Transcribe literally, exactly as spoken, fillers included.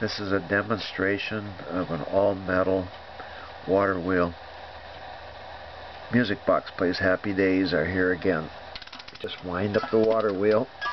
This is a demonstration of an all-metal water wheel. Music Box plays Happy Days Are Here Again. Just wind up the water wheel.